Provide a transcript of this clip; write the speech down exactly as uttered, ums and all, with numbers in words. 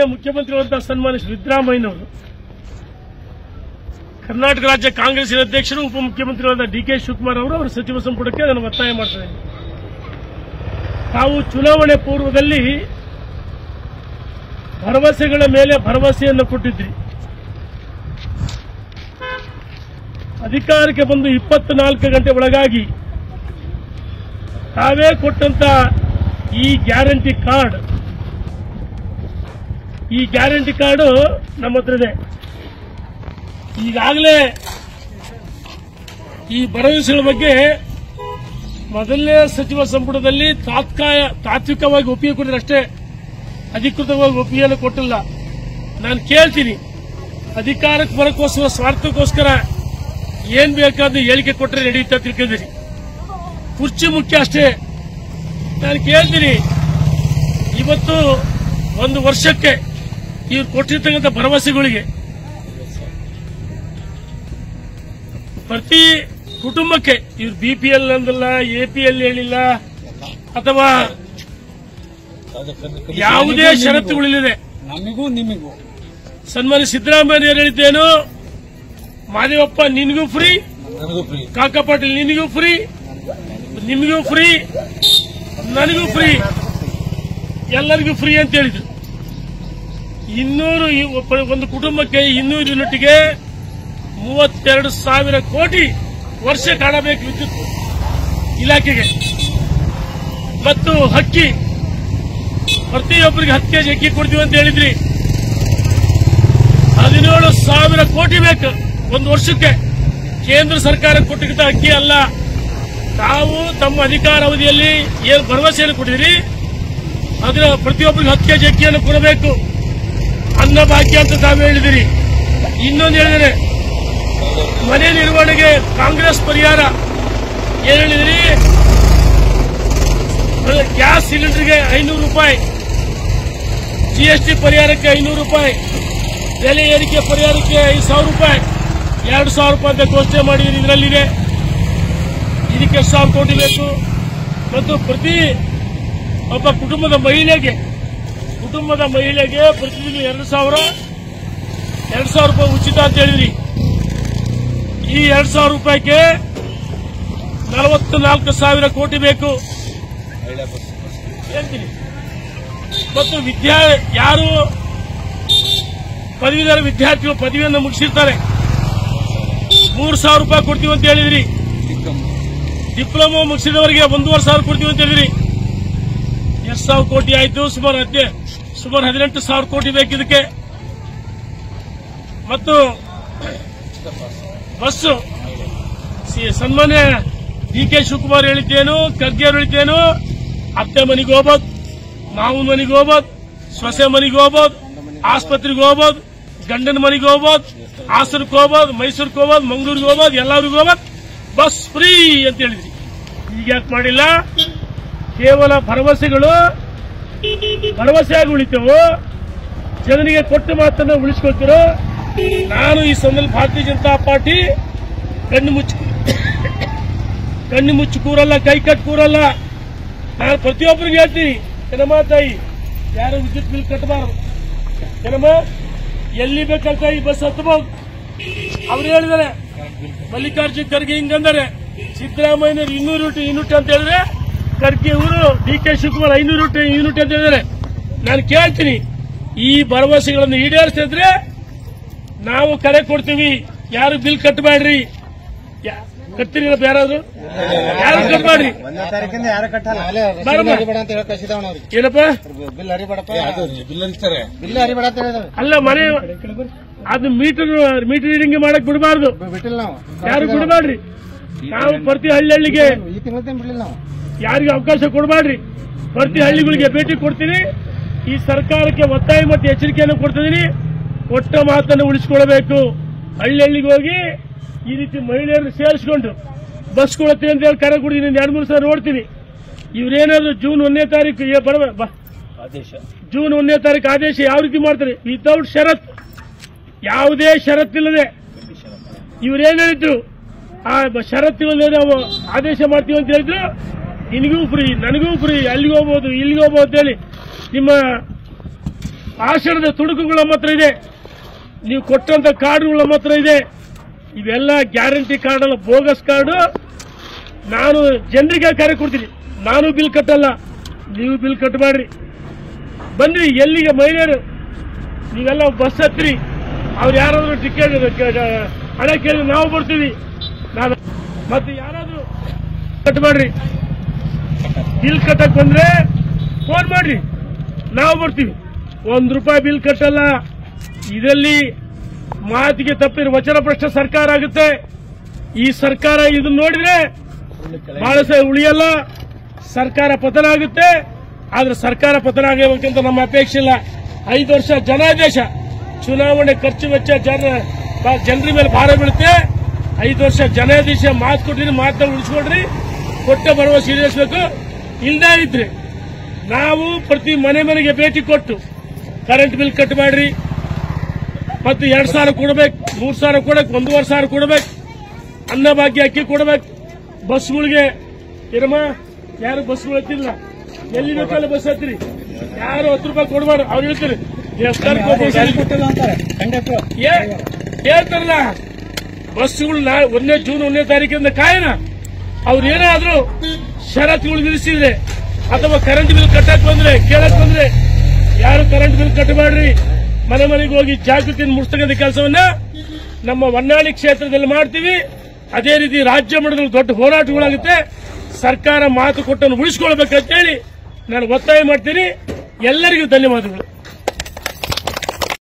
ಮುಖ್ಯಮಂತ್ರಿಗಳಂತ ಸನ್ಮಾನ್ಯ ಸಿದ್ದರಾಮಯ್ಯನವರು ಕರ್ನಾಟಕ ರಾಜ್ಯ ಕಾಂಗ್ರೆಸ್ಸಿನ ಅಧ್ಯಕ್ಷರು ಉಪಮುಖ್ಯಮಂತ್ರಿಗಳಾದ ಡಿ ಕೆ ಶಿವಕುಮಾರ್ ಅವರು ಅವರ ಸಚಿವ ಸಂಪುಟಕ್ಕೆ ನಾನು ಒತ್ತಾಯ ಮಾಡ್ತೇನೆ. ತಾವು ಚುನಾವಣೆ ಪೂರ್ವದಲ್ಲಿ ಭರವಸೆಗಳ ಮೇಲೆ ಭರವಸೆಯನ್ನು ಕೊಟ್ಟಿದ್ರಿ. ಅಧಿಕಾರಕ್ಕೆ ಬಂದು ಇಪ್ಪತ್ನಾಲ್ಕು ಗಂಟೆ ಒಳಗಾಗಿ ತಾವೇ ಕೊಟ್ಟಂತ ಈ ಗ್ಯಾರಂಟಿ ಕಾರ್ಡ್ ಈ ಗ್ಯಾರಂಟಿ ಕಾರ್ಡ್ ನಮ್ಮ ಹತ್ರ ಇದೆ. ಈಗಾಗಲೇ ಈ ಭರವಸೆಗಳ ಬಗ್ಗೆ ಮೊದಲನೇ ಸಚಿವ ಸಂಪುಟದಲ್ಲಿ ತಾತ್ಕಾಲ ತಾತ್ವಿಕವಾಗಿ ಒಪ್ಪಿಗೆ ಕೊಟ್ಟರೆ ಅಷ್ಟೇ, ಅಧಿಕೃತವಾಗಿ ಒಪ್ಪಿಗೆಯನ್ನು ಕೊಟ್ಟಿಲ್ಲ. ನಾನು ಕೇಳ್ತೀನಿ, ಅಧಿಕಾರಕ್ಕೆ ಬರಕ್ಕೋಸ್ಕರ ಸ್ವಾರ್ಥಕ್ಕೋಸ್ಕರ ಏನ್ ಬೇಕಾದ್ರೂ ಹೇಳಿಕೆ ಕೊಟ್ಟರೆ ನಡೆಯುತ್ತಾ ತಿಳ್ಕೊಂಡಿರಿ. ಕುರ್ಚಿ ಮುಖ್ಯ ಅಷ್ಟೇ. ನಾನು ಕೇಳ್ತೀನಿ, ಇವತ್ತು ಒಂದು ವರ್ಷಕ್ಕೆ ಇವ್ರು ಕೊಟ್ಟಿರ್ತಕ್ಕಂಥ ಭರವಸೆಗಳಿಗೆ ಪ್ರತಿ ಕುಟುಂಬಕ್ಕೆ ಇವ್ರು ಬಿಪಿಎಲ್ ಅಂದಲ್ಲ, ಎಪಿಎಲ್ ಹೇಳಿಲ್ಲ, ಅಥವಾ ಯಾವುದೇ ಷರತ್ತುಗಳಿಲ್ಲದೆ ನಮಗೂ ನಿಮಗೂ ಸನ್ಮಾನ್ಯ ಸಿದ್ದರಾಮಯ್ಯ ಹೇಳಿದ್ದೇನು, ಮಾದೇವಪ್ಪ ನಿನಗೂ ಫ್ರೀ, ಕಾಕಾ ಪಾಟೀಲ್ ನಿನಗೂ ಫ್ರೀ, ನಿಮಗೂ ಫ್ರೀ, ನನಗೂ ಫ್ರೀ, ಎಲ್ಲರಿಗೂ ಫ್ರೀ ಅಂತ ಹೇಳಿದ್ರು. ಇನ್ನೂರು ಒಂದು ಕುಟುಂಬಕ್ಕೆ ಇನ್ನೂರು ಯೂನಿಟ್ಗೆ ಮೂವತ್ತೆರಡು ಸಾವಿರ ಕೋಟಿ ವರ್ಷ ಕಾಣಬೇಕು ವಿದ್ಯುತ್ ಇಲಾಖೆಗೆ. ಮತ್ತು ಅಕ್ಕಿ ಪ್ರತಿಯೊಬ್ಬರಿಗೆ ಹತ್ತು ಕೆಜಿ ಅಕ್ಕಿ ಕೊಡ್ತೀವಿ ಅಂತ ಹೇಳಿದ್ರಿ. ಹದಿನೇಳು ಸಾವಿರ ಕೋಟಿ ಬೇಕು ಒಂದು ವರ್ಷಕ್ಕೆ. ಕೇಂದ್ರ ಸರ್ಕಾರ ಕೊಟ್ಟಿದ್ದ ಅಕ್ಕಿ ಅಲ್ಲ, ತಾವು ತಮ್ಮ ಅಧಿಕಾರ ಅವಧಿಯಲ್ಲಿ ಏನು ಭರವಸೆಯನ್ನು ಕೊಟ್ಟಿದ್ರಿ ಅದರ ಪ್ರತಿಯೊಬ್ಬರಿಗೆ ಹತ್ತು ಕೆಜಿ ಅಕ್ಕಿಯನ್ನು ಕೊಡಬೇಕು, ಅನ್ನ ಭಾಗ್ಯ ಅಂತ ತಾವು ಹೇಳಿದಿರಿ. ಇನ್ನೊಂದು ಹೇಳಿದರೆ ಮನೆ ನಿರ್ವಹಣೆಗೆ ಕಾಂಗ್ರೆಸ್ ಪರಿಹಾರ ಏನ್ ಹೇಳಿದ್ರಿ, ಗ್ಯಾಸ್ ಸಿಲಿಂಡರ್ಗೆ ಐನೂರು ರೂಪಾಯಿ, ಜಿಎಸ್ಟಿ ಪರಿಹಾರಕ್ಕೆ ಐನೂರು ರೂಪಾಯಿ, ಬೆಲೆ ಏರಿಕೆ ಪರಿಹಾರಕ್ಕೆ ಐದು ಸಾವಿರ ರೂಪಾಯಿ, ಎರಡು ಸಾವಿರ ರೂಪಾಯಿ ಅಂತ ಘೋಷಣೆ ಮಾಡಿದ್ರಿ. ಇದರಲ್ಲಿದೆ ಇದಕ್ಕೆ ಎಷ್ಟು ಸಾವಿರ ಕೋಟಿ ಬೇಕು. ಮತ್ತು ಪ್ರತಿ ಒಬ್ಬ ಕುಟುಂಬದ ಮಹಿಳೆಗೆ ಕುಟುಂಬದ ಮಹಿಳೆಗೆ ಪ್ರತಿದಿನ ಎರಡು ಸಾವಿರ ಎರಡು ಸಾವಿರ ರೂಪಾಯಿ ಉಚಿತ ಅಂತ ಹೇಳಿದ್ರಿ. ಈ ಎರಡು ಸಾವಿರ ರೂಪಾಯಿಗೆ ನಲವತ್ತು ನಾಲ್ಕು ಸಾವಿರ ಕೋಟಿ ಬೇಕು ಹೇಳ್ತೀನಿ. ಮತ್ತು ವಿದ್ಯಾ ಯಾರು ಪದವೀಧರ ವಿದ್ಯಾರ್ಥಿಗಳು ಪದವಿಯನ್ನು ಮುಗಿಸಿರ್ತಾರೆ ಮೂರು ಸಾವಿರ ರೂಪಾಯಿ ಕೊಡ್ತೀವಿ ಅಂತ ಹೇಳಿದ್ರಿ. ಡಿಪ್ಲೊಮಾ ಮುಗಿಸಿದವರಿಗೆ ಒಂದೂವರೆ ಸಾವಿರ ಕೊಡ್ತೀವಿ ಅಂತ ಹೇಳಿದ್ರಿ. ಎಷ್ಟು ಸಾವಿರ ಕೋಟಿ ಆಯ್ತು? ಸುಮಾರು ಹದಿನೆ ಸುಮಾರು ಹದಿನೆಂಟು ಸಾವಿರ ಕೋಟಿ ಬೇಕು ಇದಕ್ಕೆ. ಮತ್ತು ಬಸ್ಸು ಸನ್ಮಾನ್ಯ ಡಿ ಕೆ ಶಿವಕುಮಾರ್ ಹೇಳಿದ್ದೇನು, ಖರ್ಗೆ ಅವರು ಹೇಳಿದ್ದೇನು, ಅತ್ತೆ ಮನೆಗೆ ಹೋಗ್ಬೋದು, ಮಾವನ ಮನೆಗೆ ಹೋಗ್ಬೋದು, ಸೊಸೆ ಮನೆಗೆ ಹೋಗ್ಬೋದು, ಆಸ್ಪತ್ರೆಗೆ ಹೋಗ್ಬೋದು, ಗಂಡನ ಮನೆಗೆ ಹೋಗ್ಬೋದು, ಹಾಸನಕ್ಕೆ ಹೋಗ್ಬೋದು, ಮೈಸೂರಿಗೆ ಹೋಗ್ಬೋದು, ಮಂಗಳೂರಿಗೆ ಹೋಗ್ಬೋದು, ಎಲ್ಲರಿಗೂ ಹೋಗ್ಬೋದು, ಬಸ್ ಫ್ರೀ ಅಂತ ಹೇಳಿದ್ರಿ. ಈಗ ಯಾಕೆ ಮಾಡಿಲ್ಲ? ಕೇವಲ ಭರವಸೆಗಳು ಭರವಸೆಯಾಗಿ ಉಳಿತೇವು, ಜನರಿಗೆ ಕೊಟ್ಟ ಮಾತನ್ನು ಉಳಿಸ್ಕೊಳ್ತಿರೋ. ನಾನು ಈ ಸಂದರ್ಭ ಭಾರತೀಯ ಜನತಾ ಪಾರ್ಟಿ ಕಣ್ಣು ಮುಚ್ಚಿ ಕಣ್ಣು ಮುಚ್ಚಿ ಕೂರಲ್ಲ, ಕೈ ಕಟ್ ಕೂರಲ್ಲ. ನಾನು ಪ್ರತಿಯೊಬ್ಬರಿಗೆ ಹೇಳ್ತೀನಿ, ಏನಮ್ಮ ತಾಯಿ, ಯಾರು ವಿದ್ಯುತ್ ಬಿಲ್ ಕಟ್ಟಬಾರದು, ಏನಮ್ಮ ಎಲ್ಲಿ ಬೇಕಂತ ಈ ಬಸ್ ಹತ್ತಬಹುದು. ಅವ್ರು ಹೇಳಿದಾರೆ, ಮಲ್ಲಿಕಾರ್ಜುನ್ ಖರ್ಗೆ ಹಿಂಗಂದರೆ, ಸಿದ್ದರಾಮಯ್ಯನವರು ಇನ್ನೂರು ಯೂನಿಟ್ ಅಂತ ಹೇಳಿದ್ರೆ, ಖರ್ಗೆ ಅವರು ಡಿ ಕೆ ಶಿವಕುಮಾರ್ ಐನೂರು ಯೂನಿಟ್ ಅಂತ ಹೇಳಿದ್ದಾರೆ. ನಾನು ಕೇಳ್ತೀನಿ, ಈ ಭರವಸೆಗಳನ್ನು ಈಡೇರಿಸಿದ್ರೆ ನಾವು ಕರೆ ಕೊಡ್ತೀವಿ, ಯಾರು ಬಿಲ್ ಕಟ್ಟಬೇಡ್ರಿ. ಕಟ್ತೀರಿ ಯಾರಾದ್ರು? ಯಾರು ಕಟ್ಟಬೇಡ್ರಿ. ಏನಪ್ಪ ಅಲ್ಲ, ಮನೆ ಅದು ಮೀಟರ್ ಮೀಟರ್ ರೀಡಿಂಗ್ ಮಾಡಕ್ ಬಿಡಬಾರ್ದು, ಯಾರು ಬಿಡಬೇಡ್ರಿ. ನಾವು ಪ್ರತಿ ಹಳ್ಳಿ ಹಳ್ಳಿಗೆ ಯಾರಿಗೆ ಅವಕಾಶ ಕೊಡಬೇಡ್ರಿ. ಪ್ರತಿ ಹಳ್ಳಿಗಳಿಗೆ ಭೇಟಿ ಕೊಡ್ತೀನಿ. ಈ ಸರ್ಕಾರಕ್ಕೆ ಒತ್ತಾಯ ಮತ್ತು ಎಚ್ಚರಿಕೆಯನ್ನು ಕೊಡ್ತಿದ್ದೀನಿ, ಕೊಟ್ಟ ಮಾತನ್ನು ಉಳಿಸಿಕೊಳ್ಳಬೇಕು. ಹಳ್ಳಿ ಹಳ್ಳಿಗೆ ಹೋಗಿ ಈ ರೀತಿ ಮಹಿಳೆಯರನ್ನು ಸೇರಿಸಿಕೊಂಡು ಬಸ್ ಕೊಡ್ತೀನಿ ಅಂತ ಹೇಳಿ ಕರೆ ಕೊಡ್ತೀನಿ. ಎರಡು ಮೂರು ಸಲ ನೋಡ್ತೀನಿ. ಇವರೇನಾದ್ರು ಜೂನ್ ಒಂದನೇ ತಾರೀಕು ಬರ ಆದೇಶ ಜೂನ್ ಒಂದನೇ ತಾರೀಕು ಆದೇಶ ಯಾವ ರೀತಿ ಮಾಡ್ತಾರೆ? ವಿತೌಟ್ ಷರತ್, ಯಾವುದೇ ಷರತ್ತಿಲ್ಲದೆ ಇವರೇನು ಹೇಳಿದ್ರು, ಆ ಷರತ್ತಿಲ್ಲದೆ ನಾವು ಆದೇಶ ಮಾಡ್ತೀವಿ ಅಂತ ಹೇಳಿದ್ರು. ನಿನಗೂ ಫ್ರೀ, ನನಗೂ ಫ್ರೀ, ಅಲ್ಲಿಗೆ ಹೋಗ್ಬೋದು, ಇಲ್ಲಿಗೆ ಹೋಗ್ಬೋದು ಅಂತ ಹೇಳಿ ನಿಮ್ಮ ಭಾಷಣದ ತುಣುಕುಗಳು ನಮ್ಮ ಹತ್ರ ಇದೆ, ನೀವು ಕೊಟ್ಟಂತ ಕಾರ್ಡ್ಗಳು ನಮ್ಮ ಹತ್ರ ಇದೆ. ಇವೆಲ್ಲ ಗ್ಯಾರಂಟಿ ಕಾರ್ಡ್ ಅಲ್ಲ, ಬೋಗಸ್ ಕಾರ್ಡು. ನಾನು ಜನರಿಗೆ ಕರೆ ಕೊಡ್ತೀನಿ, ನಾನು ಬಿಲ್ ಕಟ್ಟಲ್ಲ, ನೀವು ಬಿಲ್ ಕಟ್ಟಬೇಡ್ರಿ. ಬನ್ನಿ ಎಲ್ಲಿಗೆ ಮಹಿಳೆಯರು ನೀವೆಲ್ಲ ಬಸ್ ಹತ್ತಿರಿ, ಅವ್ರು ಯಾರಾದ್ರೂ ಟಿಕೆಟ್ ಹಣ ಕೇಳಿ ನಾವು ಬರ್ತೀವಿ. ನಾನು ಮತ್ತೆ ಯಾರಾದ್ರೂ ಕಟ್ಟಬೇಡ್ರಿ, ಬಿಲ್ ಕಟ್ಟಕ್ ಬಂದ್ರೆ ಫೋನ್ ಮಾಡ್ರಿ, ನಾವು ಬರ್ತೀವಿ. ಒಂದ್ ರೂಪಾಯಿ ಬಿಲ್ ಕಟ್ಟಲ್ಲ. ಇದರಲ್ಲಿ ಮಾತಿಗೆ ತಪ್ಪಿರೋ ವಚನ ಭ್ರಷ್ಟ ಸರ್ಕಾರ ಆಗುತ್ತೆ. ಈ ಸರ್ಕಾರ ಇದನ್ನ ನೋಡಿದ್ರೆ ಬಹಳ ಸಹ ಉಳಿಯಲ್ಲ, ಸರ್ಕಾರ ಪತನ ಆಗುತ್ತೆ. ಆದ್ರೆ ಸರ್ಕಾರ ಪತನ ಆಗಬೇಕಂತ ನಮ್ಮ ಅಪೇಕ್ಷೆ ಇಲ್ಲ. ಐದು ವರ್ಷ ಜನಾದೇಶ, ಚುನಾವಣೆ ಖರ್ಚು ವೆಚ್ಚ ಜನ ಜನರ ಮೇಲೆ ಭಾರ ಬೀಳುತ್ತೆ. ಐದು ವರ್ಷ ಜನಾದೇಶ ಮಾತು ಕೊಟ್ಟಿರಿ, ಮಾತನ್ನ ಉಳಿಸ್ಕೊಡ್ರಿ, ಕೊಟ್ಟ ಭರವಸೆ ಈಡೇರಿಸಬೇಕು. ಇಲ್ಲದೇ ಇದ್ರೆ ನಾವು ಪ್ರತಿ ಮನೆ ಮನೆಗೆ ಭೇಟಿ ಕೊಟ್ಟು ಕರೆಂಟ್ ಬಿಲ್ ಕಟ್ ಮಾಡ್ರಿ, ಮತ್ತು ಎರಡ್ ಸಾವಿರ ಕೊಡಬೇಕು, ಮೂರ್ ಸಾವಿರ ಕೊಡಬೇಕು, ಒಂದೂವರೆ ಸಾವಿರ ಕೊಡಬೇಕು, ಅನ್ನಭಾಗ್ಯ ಅಕ್ಕಿ ಕೊಡಬೇಕು. ಬಸ್ಗಳಿಗೆ ಇರಮ್ಮ, ಯಾರು ಬಸ್ಗಳು ಹತ್ತಿಲ್ಲ, ಎಲ್ಲಿ ಬೇಕಲ್ಲ ಬಸ್ ಹತ್ತಿರಿ, ಯಾರು ಹತ್ತು ರೂಪಾಯಿ ಕೊಡಬಾರ್ದು. ಅವ್ರು ಹೇಳ್ತಾರೆ ಹೇಳ್ತಾರಲ್ಲ, ಬಸ್ಗಳು ಒಂದನೇ ಜೂನ್ ಒಂದನೇ ತಾರೀಕಿಂದ ಕಾಯನ. ಅವ್ರು ಏನಾದ್ರೂ ಷರತ್ತುಗಳು ವಿಧಿಸಿದ್ರೆ ಅಥವಾ ಕರೆಂಟ್ ಬಿಲ್ ಕಟ್ಟಕ್ ಬಂದ್ರೆ ಕೇಳಕ್ ಬಂದ್ರೆ ಯಾರು ಕರೆಂಟ್ ಬಿಲ್ ಕಟ್ಟಬೇಡ್ರಿ. ಮನೆ ಮನೆಗೆ ಹೋಗಿ ಜಾಗೃತಿಯನ್ನು ಮೂಡಿಸ್ತಕ್ಕಂಥ ಕೆಲಸವನ್ನ ನಮ್ಮ ಹೊನ್ನಾಳಿ ಕ್ಷೇತ್ರದಲ್ಲಿ ಮಾಡ್ತೀವಿ. ಅದೇ ರೀತಿ ರಾಜ್ಯ ಮಟ್ಟದಲ್ಲಿ ದೊಡ್ಡ ಹೋರಾಟಗಳಾಗುತ್ತೆ. ಸರ್ಕಾರ ಮಾತು ಕೊಟ್ಟನ್ನು ಉಳಿಸಿಕೊಳ್ಬೇಕಂತ ಹೇಳಿ ನಾನು ಒತ್ತಾಯ ಮಾಡ್ತೀನಿ. ಎಲ್ಲರಿಗೂ ಧನ್ಯವಾದಗಳು.